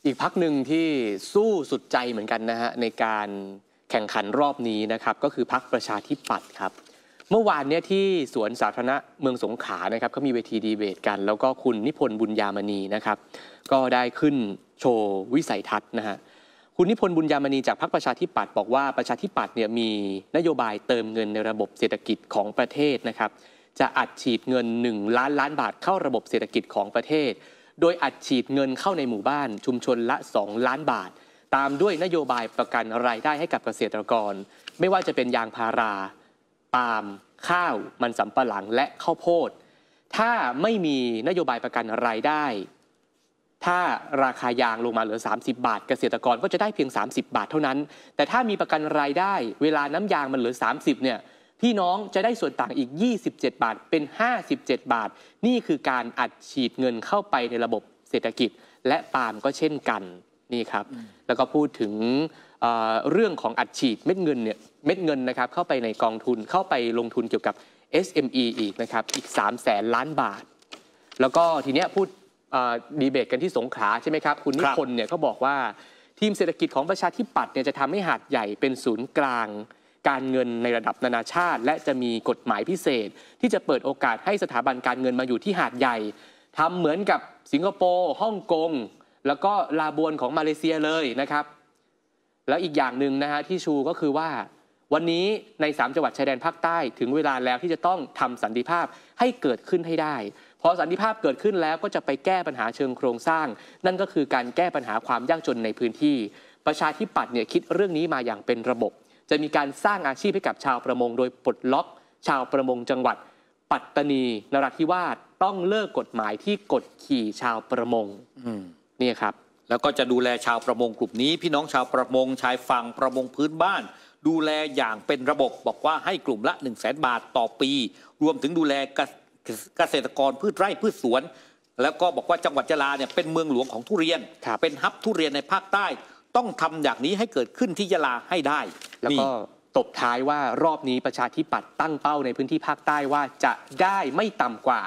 อีกพรรคหนึ่งที่สู้สุดใจเหมือนกันนะฮะในการแข่งขันรอบนี้นะครับก็คือพรรคประชาธิปัตย์ครับเมื่อวานเนี่ยที่สวนสาธารณะเมืองสงขลานะครับเขามีเวทีดีเบตกันแล้วก็คุณนิพนธ์บุญญามณีนะครับก็ได้ขึ้นโชว์วิสัยทัศน์นะฮะคุณนิพนธ์บุญญามณีจากพรรคประชาธิปัตย์บอกว่าประชาธิปัตย์เนี่ยมีนโยบายเติมเงินในระบบเศรษฐกิจของประเทศนะครับจะอัดฉีดเงิน1 ล้านล้านบาทเข้าระบบเศรษฐกิจของประเทศโดยอัดฉีดเงินเข้าในหมู่บ้านชุมชนละ2 ล้านบาทตามด้วยนโยบายประกันรายได้ให้กับเกษตรกรไม่ว่าจะเป็นยางพาราปาล์มข้าวมันสำปะหลังและข้าวโพดถ้าไม่มีนโยบายประกันรายได้ถ้าราคายางลงมาเหลือ30 บาทเกษตรกรก็จะได้เพียง30 บาทเท่านั้นแต่ถ้ามีประกันรายได้เวลาน้ำยางมันเหลือ30เนี่ยพี่น้องจะได้ส่วนต่างอีก27 บาทเป็น57 บาทนี่คือการอัดฉีดเงินเข้าไปในระบบเศรษฐกิจและปาล์มก็เช่นกันนี่ครับแล้วก็พูดถึงเรื่องของอัดฉีดเม็ดเงินนะครับเข้าไปในกองทุนเข้าไปลงทุนเกี่ยวกับ SME อีกนะครับอีก300,000 ล้านบาทแล้วก็ทีเนี้ยพูดดีเบตกันที่สงขลาใช่ไหมครับคุณนิพนธ์เนี่ยเขาบอกว่าทีมเศรษฐกิจของประชาธิปัตย์เนี่ยจะทำให้หาดใหญ่เป็นศูนย์กลางการเงินในระดับนานาชาติและจะมีกฎหมายพิเศษที่จะเปิดโอกาสให้สถาบันการเงินมาอยู่ที่หาดใหญ่ทำเหมือนกับสิงคโปร์ฮ่องกงแล้วก็ลาบวนของมาเลเซียเลยนะครับแล้วอีกอย่างหนึ่งนะฮะที่ชูก็คือว่าวันนี้ใน3 จังหวัดชายแดนภาคใต้ถึงเวลาแล้วที่จะต้องทำสันติภาพให้เกิดขึ้นให้ได้พอสันติภาพเกิดขึ้นแล้วก็จะไปแก้ปัญหาเชิงโครงสร้างนั่นก็คือการแก้ปัญหาความยากจนในพื้นที่ประชาธิปัตย์เนี่ยคิดเรื่องนี้มาอย่างเป็นระบบจะมีการสร้างอาชีพให้กับชาวประมงโดยปลดล็อกชาวประมงจังหวัดปัตตานีนราธิวาสต้องเลิกกฎหมายที่กดขี่ชาวประมงนี่ครับแล้วก็จะดูแลชาวประมงกลุ่มนี้พี่น้องชาวประมงชายฝั่งประมงพื้นบ้านดูแลอย่างเป็นระบบบอกว่าให้กลุ่มละ100,000 บาทต่อปีรวมถึงดูแลเกษตรกรพืชไร่พืชสวนแล้วก็บอกว่าจังหวัดยะลาเนี่ยเป็นเมืองหลวงของทุเรียนเป็นฮับทุเรียนในภาคใต้ต้องทำอย่างนี้ให้เกิดขึ้นที่ยะลาให้ได้แล้วก็ตบท้ายว่ารอบนี้ประชาธิปัตย์ตั้งเป้าในพื้นที่ภาคใต้ว่าจะได้ไม่ต่ำกว่า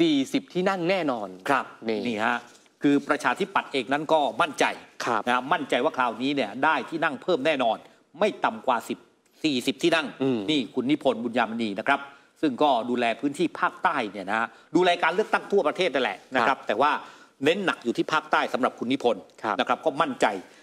40 ที่นั่งแน่นอนครับนี่ฮะคือประชาธิปัตย์เองนั้นก็มั่นใจนะมั่นใจว่าคราวนี้เนี่ยได้ที่นั่งเพิ่มแน่นอนไม่ต่ำกว่า40 ที่นั่งนี่คุณนิพนธ์บุญญามณีนะครับซึ่งก็ดูแลพื้นที่ภาคใต้เนี่ยนะดูแลการเลือกตั้งทั่วประเทศนั่นแหละนะครับแต่ว่าเน้นหนักอยู่ที่ภาคใต้สำหรับคุณนิพนธ์นะครับก็มั่นใจ